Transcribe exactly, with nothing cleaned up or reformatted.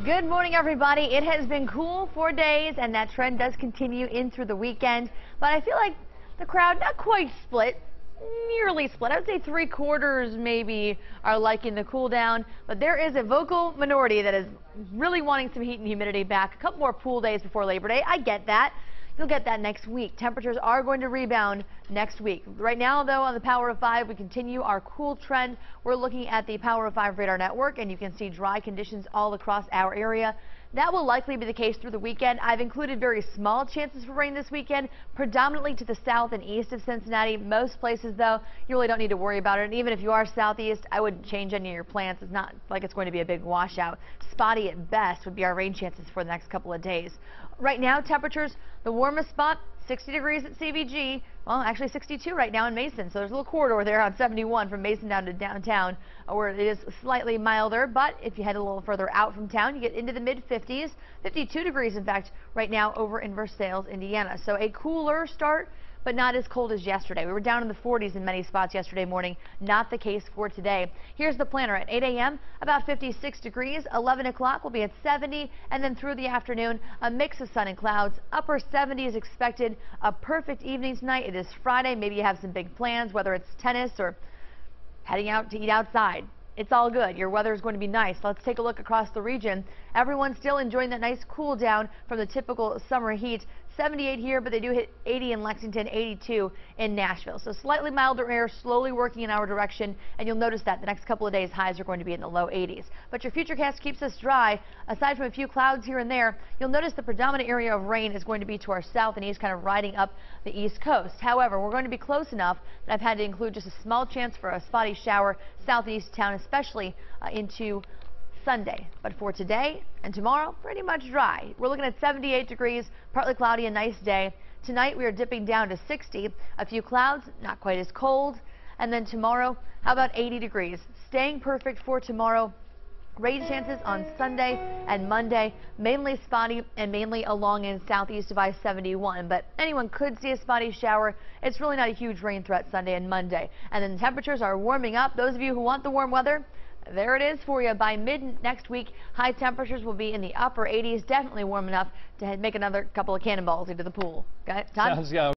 Good morning, everybody. It has been cool for days, and that trend does continue in through the weekend. But I feel like the crowd not quite split, nearly split. I would say three quarters maybe are liking the cool down, but there is a vocal minority that is really wanting some heat and humidity back. A couple more pool days before Labor Day. I get that. You'll get that next week. Temperatures are going to rebound next week. Right now, though, on the Power of Five, we continue our cool trend. We're looking at the Power of Five radar network, and you can see dry conditions all across our area. That will likely be the case through the weekend. I've included very small chances for rain this weekend, predominantly to the south and east of Cincinnati. Most places, though, you really don't need to worry about it. And even if you are southeast, I wouldn't change any of your plans. It's not like it's going to be a big washout. Spotty at best would be our rain chances for the next couple of days. Right now, temperatures, the warmest spot, sixty degrees at C V G. Well, actually sixty-two right now in Mason. So there's a little corridor there on seventy-one from Mason down to downtown, uh, where it is slightly milder. But if you head a little further out from town, you get into the mid fifties, fifty-two degrees, in fact, right now over in Versailles, Indiana. So a cooler start, but not as cold as yesterday. We were down in the forties in many spots yesterday morning. Not the case for today. Here's the planner at eight A M about fifty-six degrees. eleven o'clock will be at seventy, and then through the afternoon, a mix of sun and clouds. Upper seventies expected. A perfect evening tonight. It is Friday. Maybe you have some big plans, whether it's tennis or heading out to eat outside. It's all good. Your weather is going to be nice. Let's take a look across the region. Everyone's still enjoying that nice cool down from the typical summer heat. seventy-eight here, but they do hit eighty in Lexington, eighty-two in Nashville. So slightly milder air slowly working in our direction, and you'll notice that the next couple of days highs are going to be in the low eighties. But your futurecast keeps us dry. Aside from a few clouds here and there, you'll notice the predominant area of rain is going to be to our south and east, kind of riding up the east coast. However, we're going to be close enough that I've had to include just a small chance for a spotty shower southeast town, especially uh, into Sunday. But for today and tomorrow, pretty much dry. We're looking at seventy-eight degrees, partly cloudy, a nice day. Tonight we are dipping down to sixty, a few clouds, not quite as cold. And then tomorrow, how about eighty degrees? Staying perfect for tomorrow. Rain chances on Sunday and Monday, mainly spotty and mainly along in southeast of I seventy-one. But anyone could see a spotty shower. It's really not a huge rain threat Sunday and Monday. And then temperatures are warming up. Those of you who want the warm weather, there it is for you. By mid next week, high temperatures will be in the upper eighties, definitely warm enough to make another couple of cannonballs into the pool. Okay, Todd? Sounds, yeah.